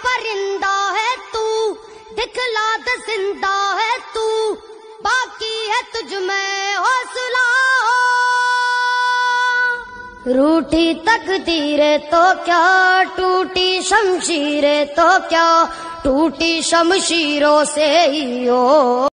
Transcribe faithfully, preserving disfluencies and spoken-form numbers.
परिंदा है तू, दिखला दे जिंदा है तू, बाकी है तुझ में हौसला। रूठी तकदीरें तो क्या, टूटी शमशीरें तो क्या, टूटी शमशीरों से ही हो।